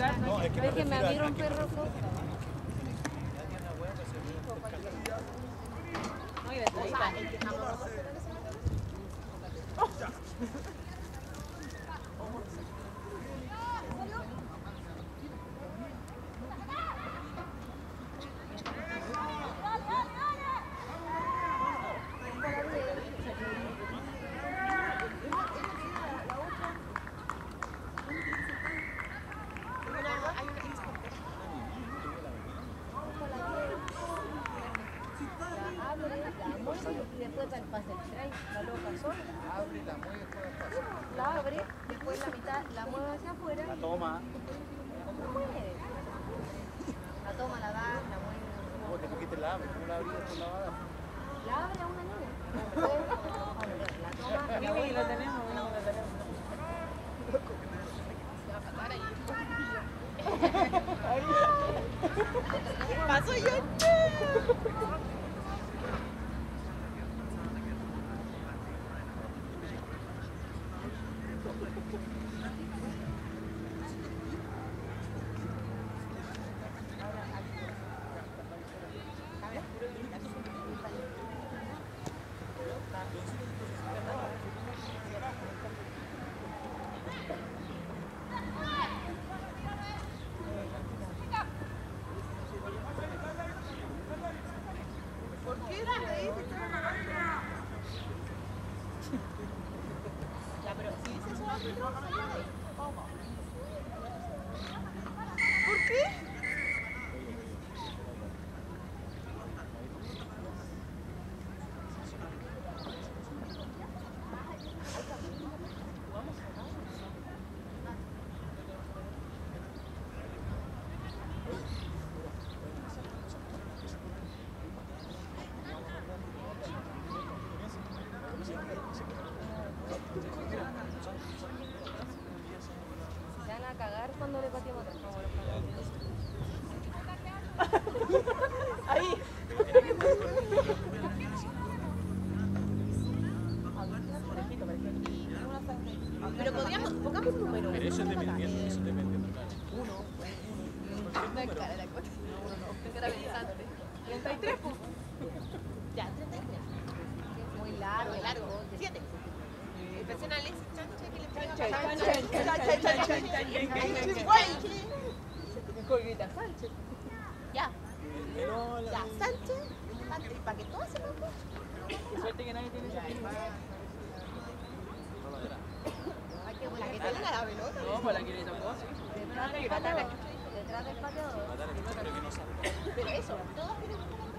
No, es que Déjenme a mí romper rojo. No, y de ahí Y después da el pase el try, la loca sola. Abre, la mueve, después del paso. La abre, después la mitad la mueve hacia afuera. La toma. La mueve. La toma, la da, la mueve. ¿Cómo te cogiste la abre? ¿Cómo la abrí después la va a dar? La abre a una niña. La toma, la lo vuelve. tenemos, lo tenemos. Paso yo. Se van a cagar cuando le pateamos atrás. Como los Ahí. Pero podríamos, pongamos un número. Pero eso es dependiendo, eso depende. Uno. No, cara, la cosa. No, era pensante. 33, pues. Ya, 33. muy largo. Muy largo. 7. Presiona a Alexis Sánchez que le traiga Chan, para chan, mejor grita Sánchez. Ya. Ya, Sánchez. Para que todos se lo pongan. Qué suerte que nadie tiene esa firma. La que tenga la pelota. No, para la que le tocó, sí. Detrás del pateador. Detrás del pateador. Pero eso, todos tienen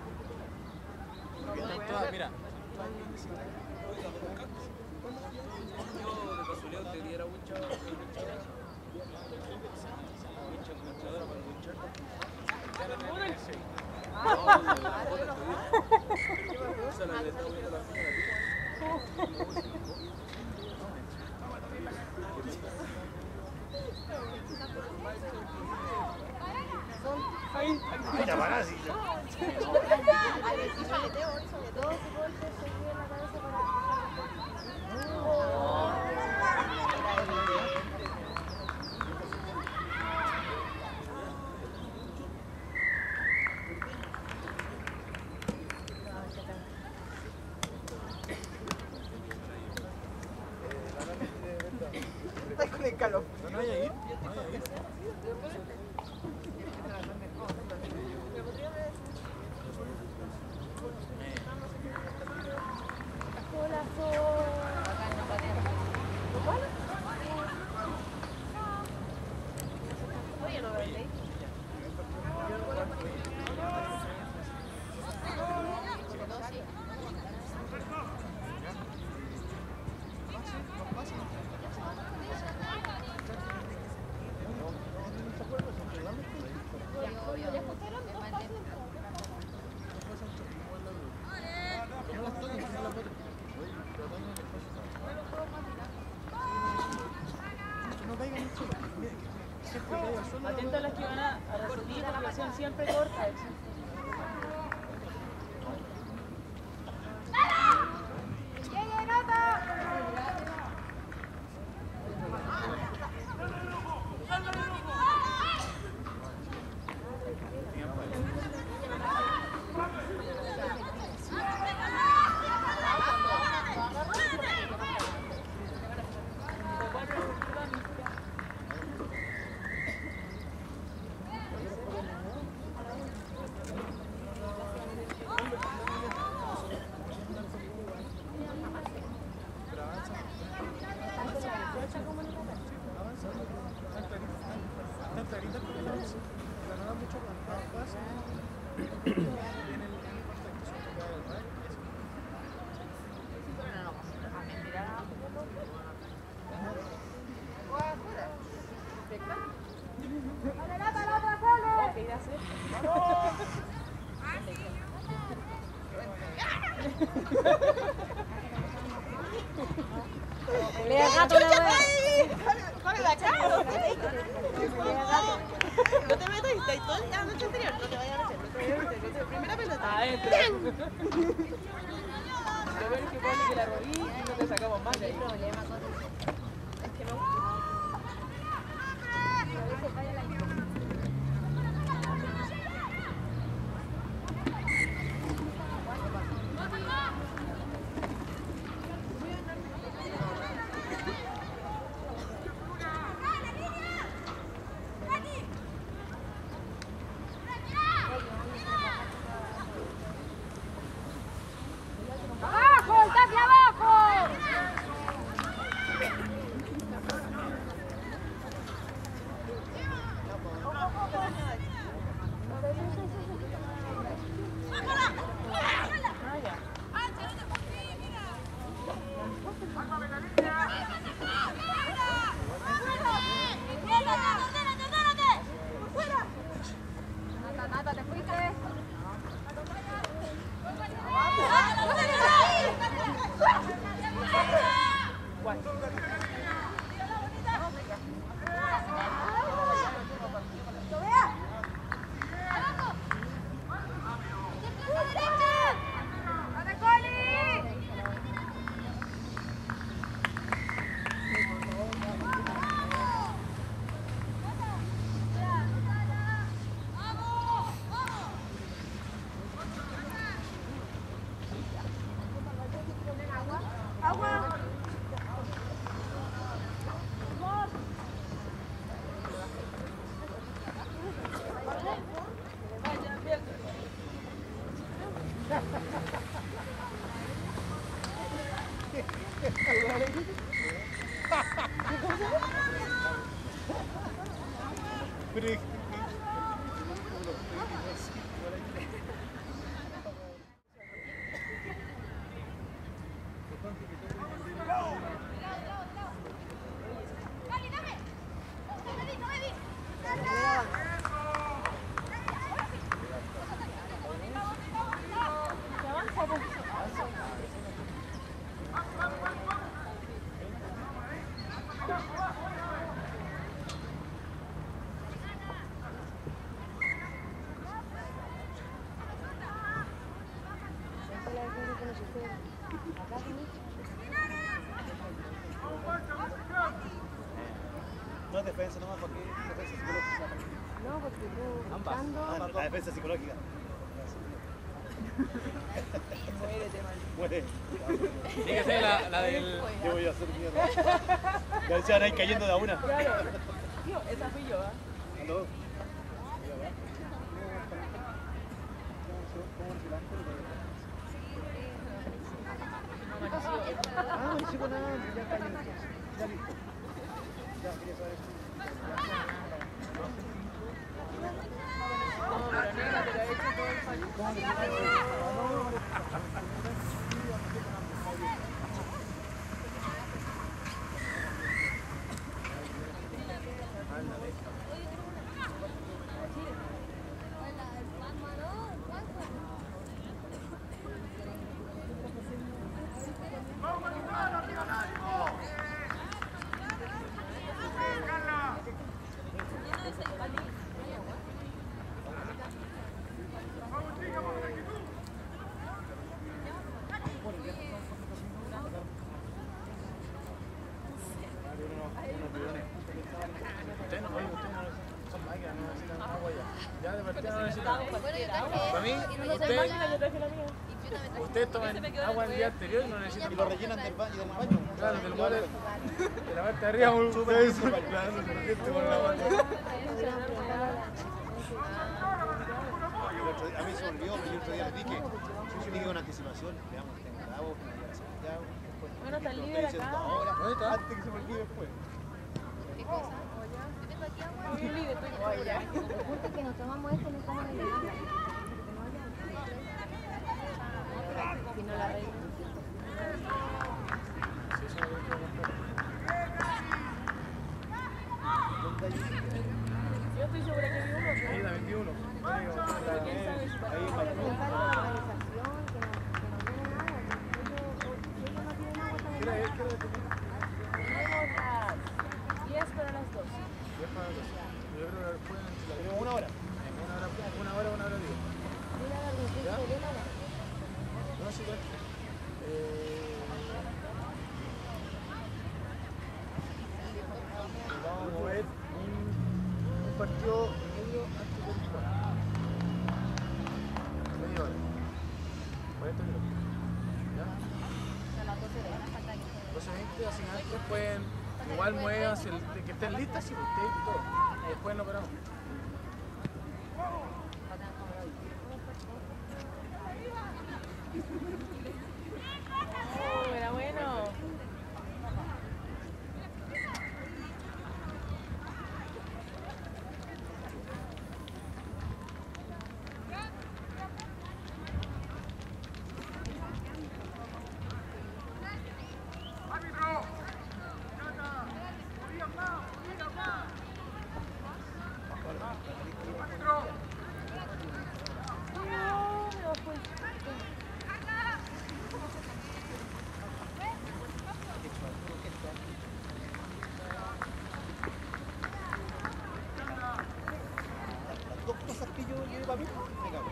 Mira. Yo de casualidad te diera mucho. Ahí la parás y ya. Dos golpes seguidos en la cabeza para... Estás con el calor. No vaya a ir. No vaya a ir. Atento a las que van a recibir la presión siempre corta. Pelea de gato, la wea. ¡Corre de acá! No te metas y estáis todo el día la noche anterior. No te vayas a meter. No te vayas a meter. Primera pelota. Adentro. Lo peor es que pone que la robí y no te sacamos más de ahí. Problema con eso. Es que me gusta. ¡Abajo! ¡Está hacia abajo! Nata, te fuiste. No es defensa nomás, porque es defensa psicológica. No, porque tú Ambas. La defensa psicológica. Muere. Tiene que ser la del... Yo voy a hacer mierda. Ya se van a ir cayendo de a una. Claro. Tío, esa fui yo, ¿ah? ¿Aló? Ah, sí, con nada, ya está bien. Ya listo. Ya, quería saber. No, pero negra, te lo he hecho todo el fallo. Ya de partida no necesitan. Bueno, yo Para mí, ustedes toman agua el día anterior y no necesitan. Y lo rellenan del baño. Claro, del water, de la parte de arriba, ustedes claro, suficiente con la agua. A mí se me olvidó, pero yo otro día les dije, yo dije una anticipación, veamos, tengo Bravo, que me lleva a Santiago. Bueno, está el Lo líder estoy diciendo acá. ahora, ¿Dónde está? antes que se me olvide después. ¿Qué cosa? Yo tengo aquí agua. Soy el líder, estoy El punto es que nos tomamos esto y no estamos en el agua. Si no la reina. Yo estoy segura que vi uno. Ahí la 21. Pero quién sabe si para Ahí, Preguntarle a la organización que nos den azúcar. Vamos a mover un partido medio antes del juego. Media hora. 40 minutos. ¿Ya? A las 12 de la falta que 12:20, así antes pueden igual muevan, que estén listas, si ustedes y todo. Y después nos paramos. Oh, era bueno. Las dos cosas que yo llevé para mí, me cago.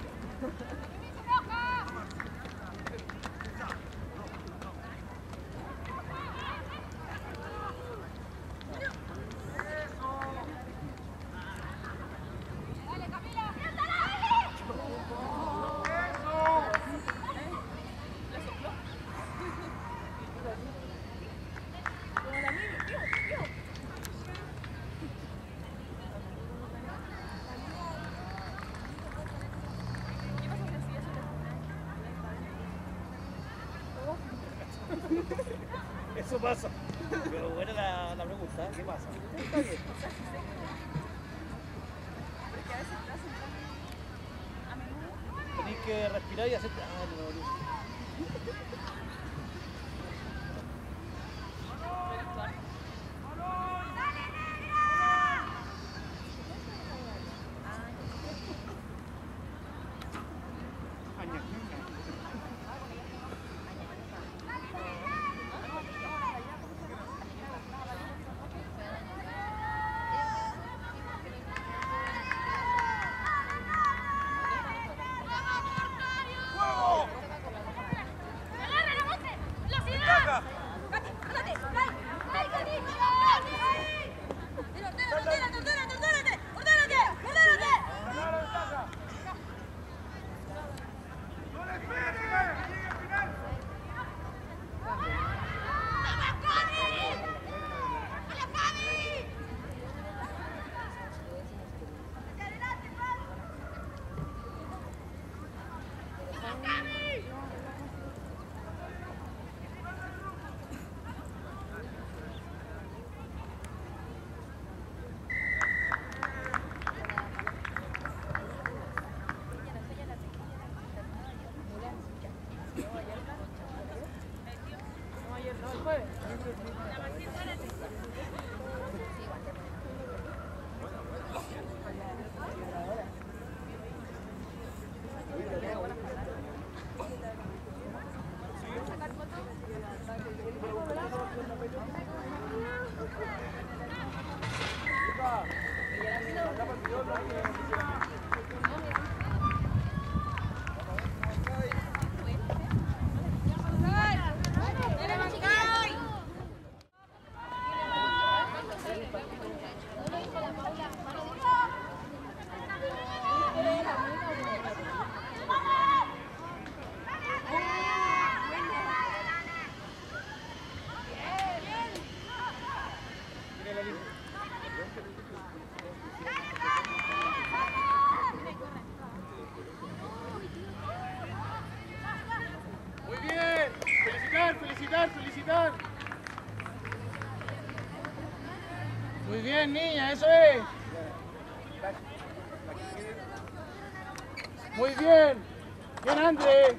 Eso pasa. Pero buena la pregunta, ¿qué pasa? Está bien. Tenéis que respirar y hacer. Ah, no, No, ayer no, el jueves. Muy bien. Felicitar, felicitar, felicitar. Muy bien, niña, eso es. Muy bien. Bien, André.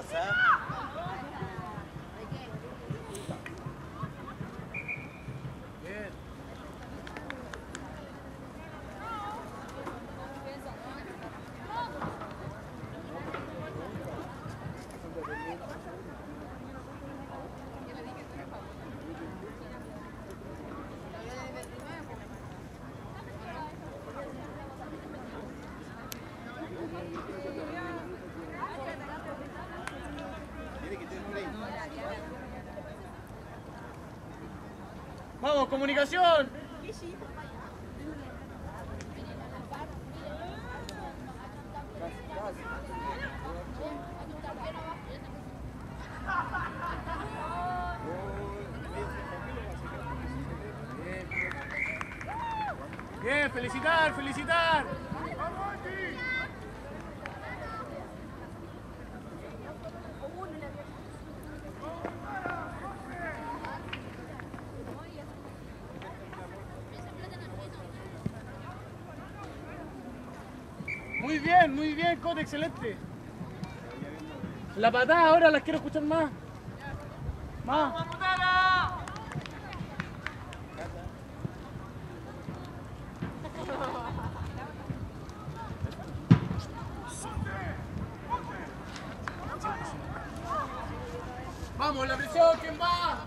pasar. Bien. Tiene que tener play. Vamos, comunicación. Bien, felicitar, felicitar. Muy bien, Cote, excelente. La patada ahora las quiero escuchar más. Más. Vamos, la presión, ¿quién va?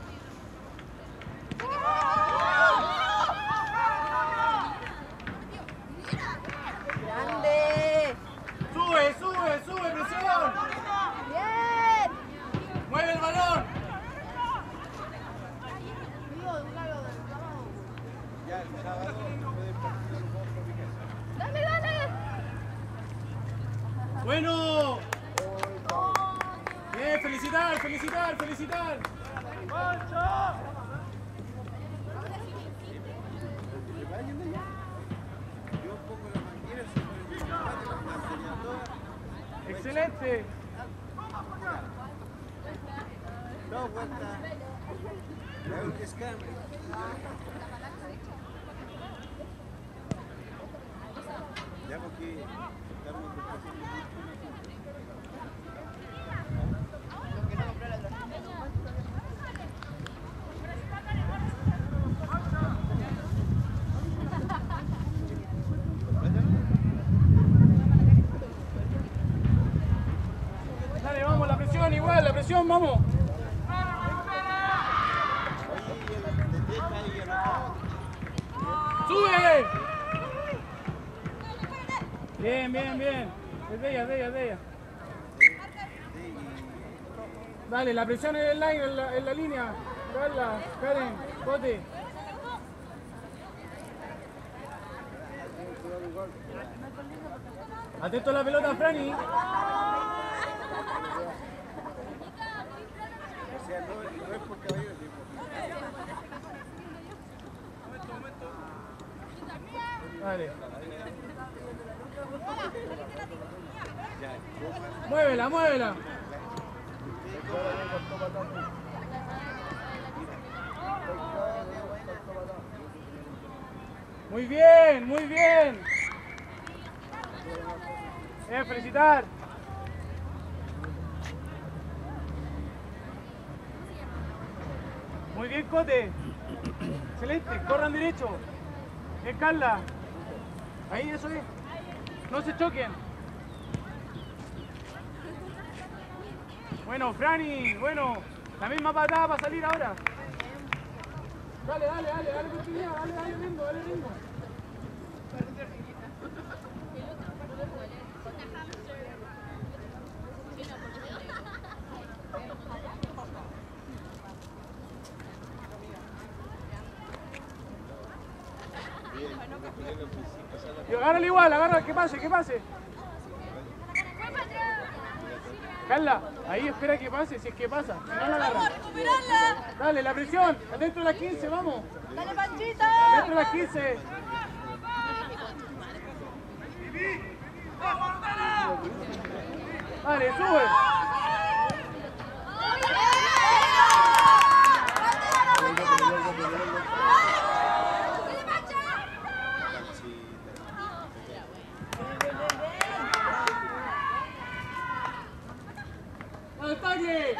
¡Grande! Sube, presión. ¡Bien! Mueve el balón. Ya el sábado puede partir un poco de ¡Dale, dale! Bueno. Bien, felicitar. Yo pongo la manguera, se pone el todas. Excelente. No, vuelta. Le hago un descambio. Ya porque estamos Dale, vamos, la presión igual, la presión, vamos. ¡Sube! Bien. Es de ella. Dale, la presión en el line, en la línea. Carla, Karen, Cote. Atento a la pelota, Franny. O sea, no es por caballero, Dale. ya, Muévela. Muy bien. Felicitar. Muy bien, Cote. Excelente, corran derecho. Bien, Carla. Ahí, eso es. No se choquen. Bueno, Franny, la misma patada para salir ahora. Dale continuidad, dale ritmo. Y agárralo igual, que pase. Carla, ahí espera que pase, si es que pasa. Si no la agarra. Dale, la presión, adentro de las 15, vamos. ¡Dale, Panchito! Adentro de las 15. Dale, sube. Tagle!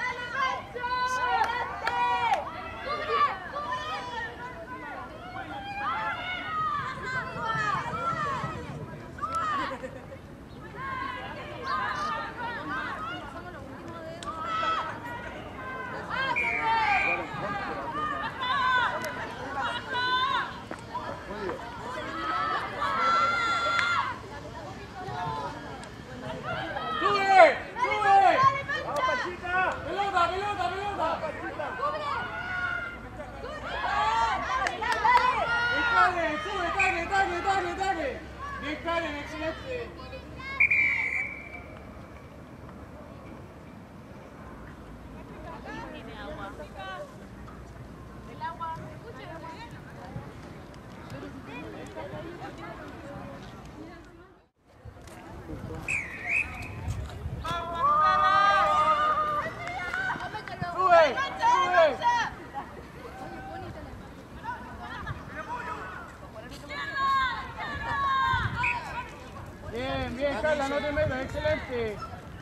Bien, Carla, no te metas, excelente.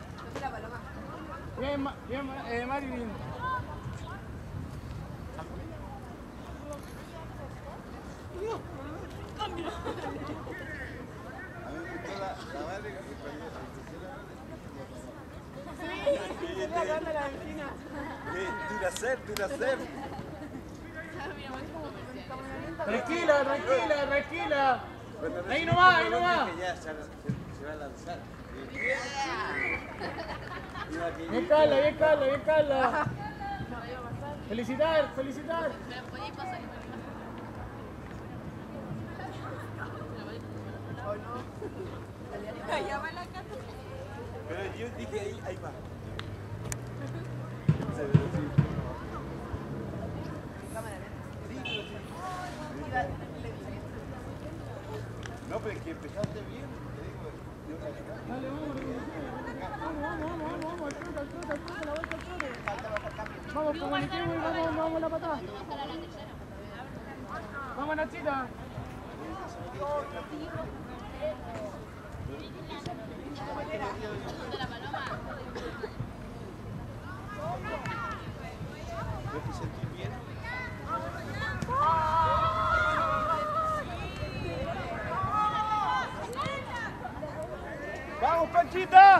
Bien, Marilyn. Duracer. Tranquila. Ahí no va. Ya se va a lanzar. Bien, Carla. Felicitar. Pero yo dije ahí va. No, pero es que empezaste bien. Dale, vamos, al trote, la vuelta al trote. Vamos, comuniquemos y vamos a la patada. Vamos, Nachita. ¿No te sentís bien? ¡Vamos, Panchita!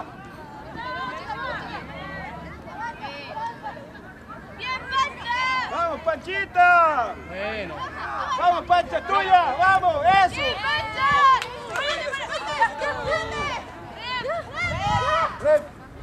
¡Bien, Pancha! ¡Vamos, Panchita! Bueno. ¡Vamos, Pancha, tuya! ¡Vamos, eso! ¡Sí, Pancha! ¡Rep!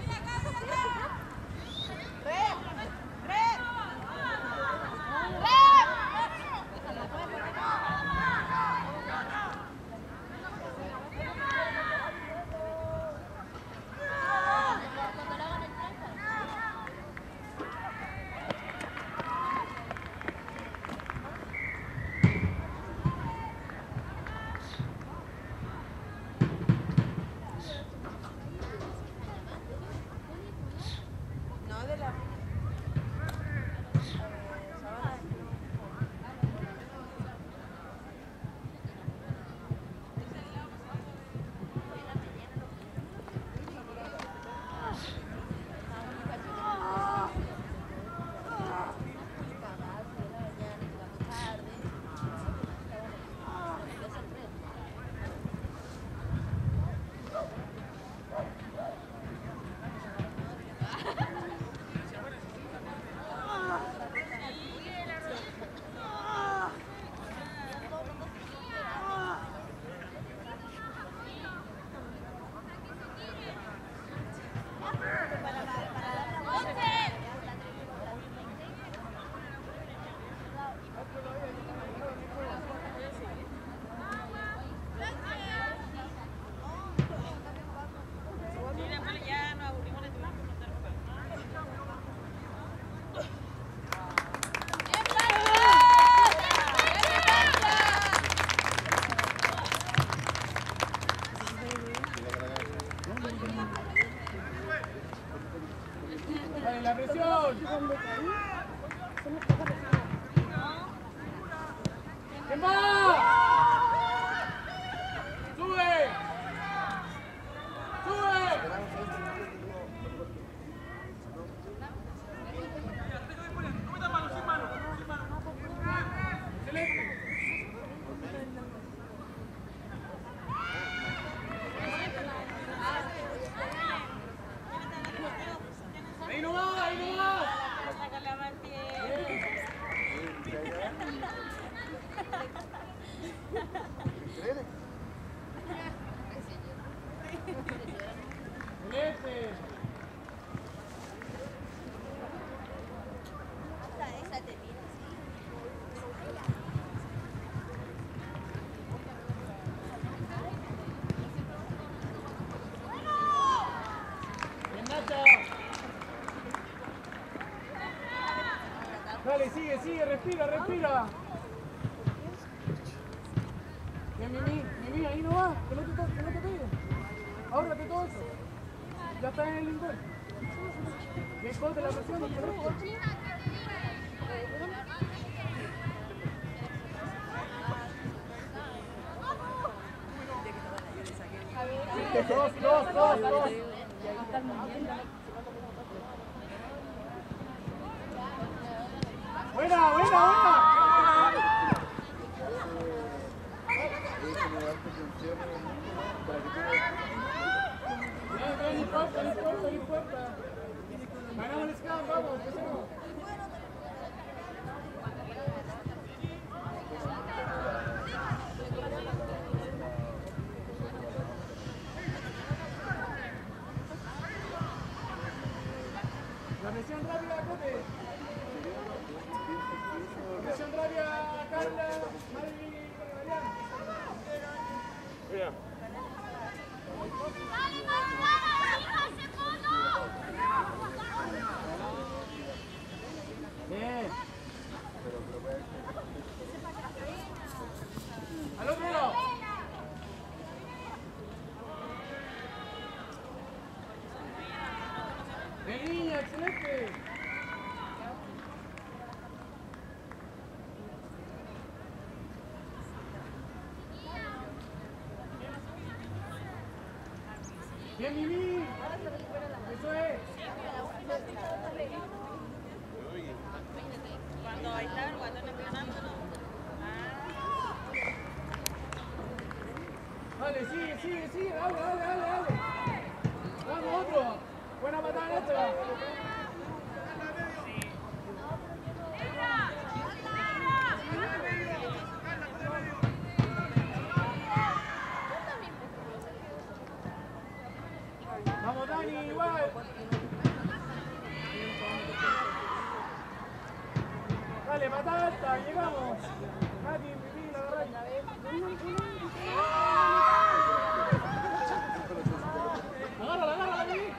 ¡La presión! ¿Quién va? ¡Sube! ¡Sube! Dale, sigue, sigue, respira, respira. Bien, Mimi, ahí no va, que no te pegue. Ábrate todo eso. Ya está en el lindor. Bien, corte la presión, no te preocupes. Dos. Buena. No importa. Ganamos el scan, vamos, empecemos. La presión rápida, Cote. Presión rápida, Carla, Mari y Mariana. Mira. Bien. Al otro lado. Bien, niña, excelente. Bien, Mimi. Eso es. Cuando bailar, cuando no ganando, no. Dale, sigue, dale. Vamos, otro. Buena patada esta. Vamos, Dani, igual. Dale, patada alta, llegamos. Nati, Mimi, la agarráis. Agárrala, Mimi.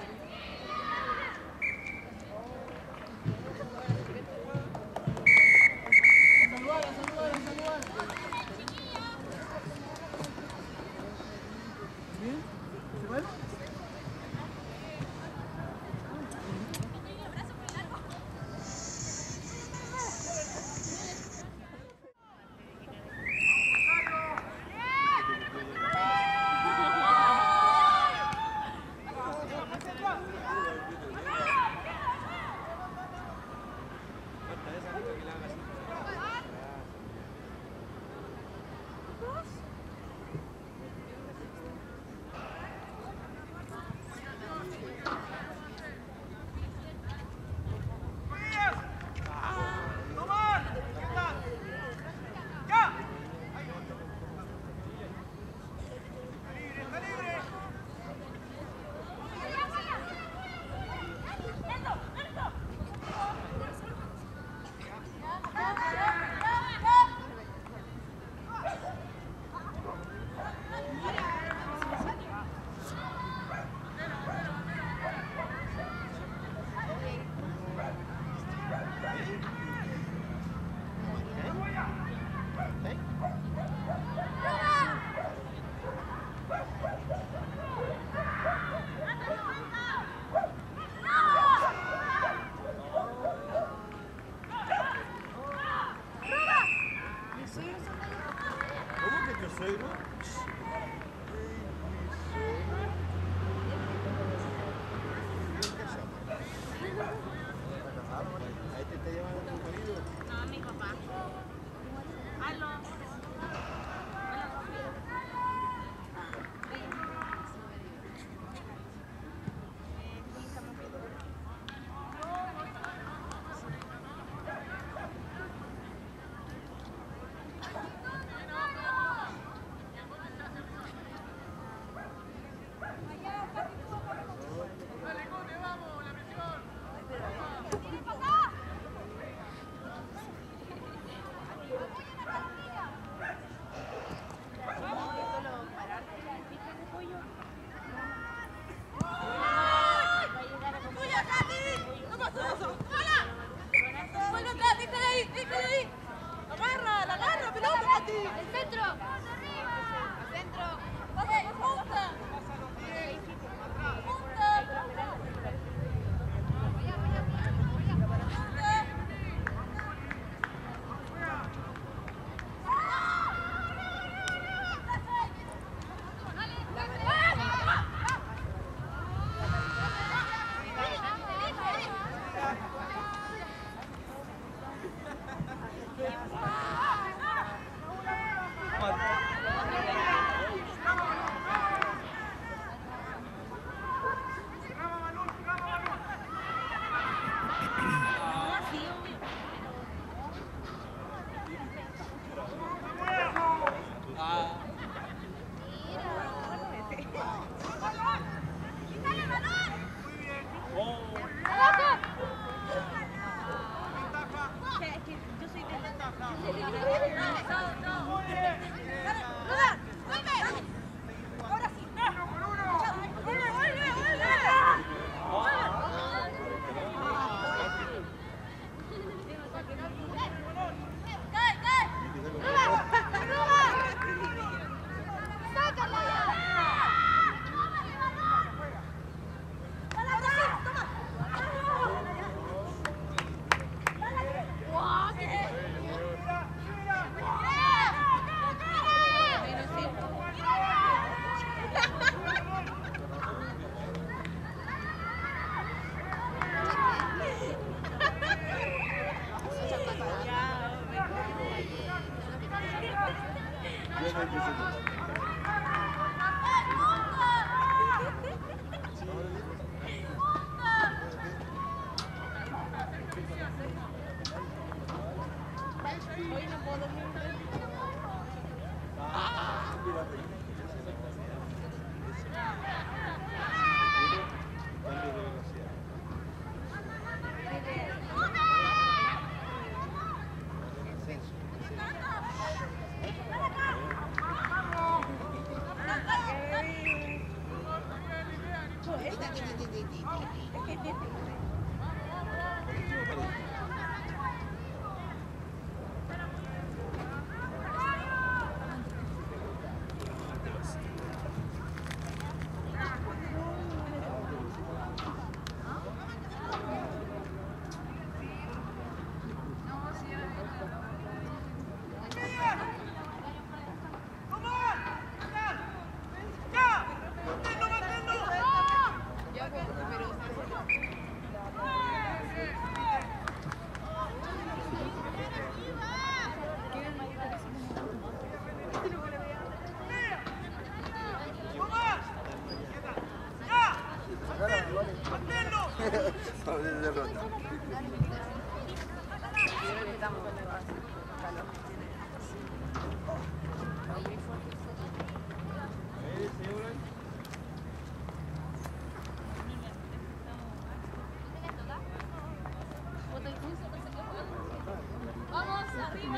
Saludar. Bien, ¿se puede? Hoy no puedo dormir. Vamos, arriba.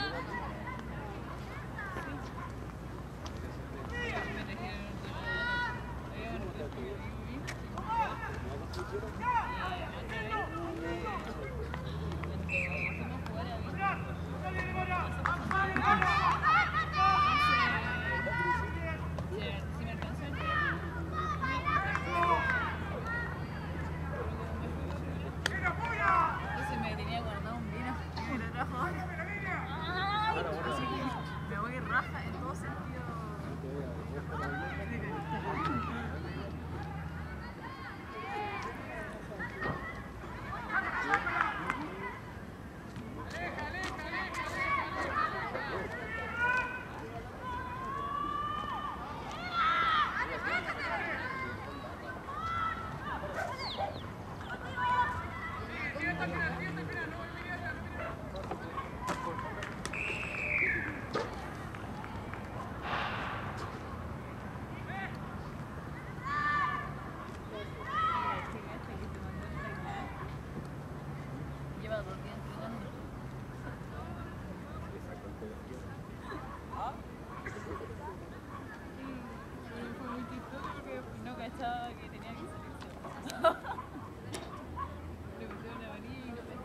Entonces me tenía guardado un vino y lo trajo ahora. Así que me voy raja en todo sentido. Lleva 2 días entrenando. Fue muy chistoso porque no cachaba que tenía que salirse. Le pusieron la varilla y no cachaba.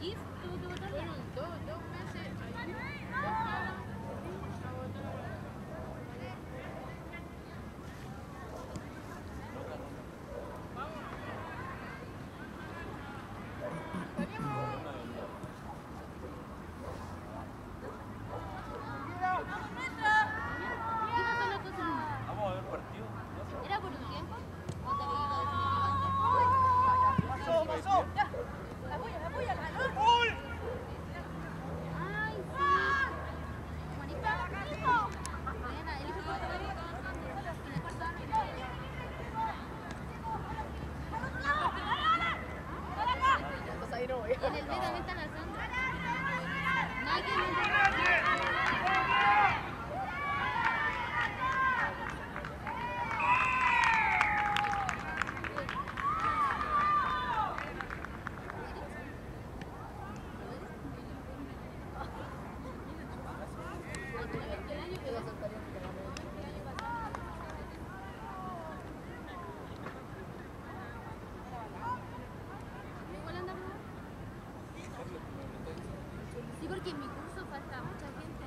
GIF tuvo que votarla. Fueron dos veces ahí. Dos caras. A votar. ¿Qué pasó la cosa? Vamos a ver partido. ¿Era por un tiempo? ¿O te había dado Pasó, pasó. ¡Ay, sí! Juanita, Mariana, elige por favor. En el cuarto árbitro. Entonces ahí no voy. En el medio también está la Sandra. Nada que no. Igual anda probando. Sí, porque en mi curso falta mucha gente.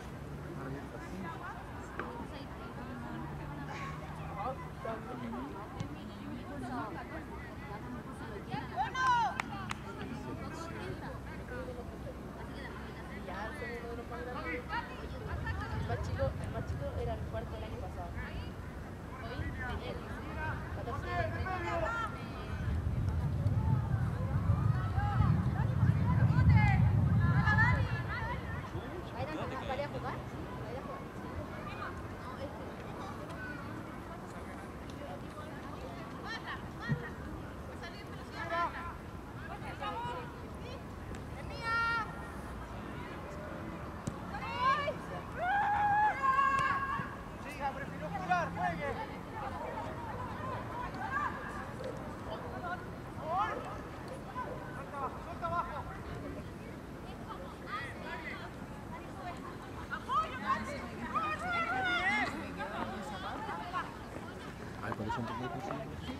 El más chico era el cuarto del año pasado. Hoy tenía el 14. ¿Vaya a jugar? Siga, prefirió jugar, juegue. Suelta abajo. Ay, por eso un poco difícil.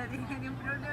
tenía ni un problema.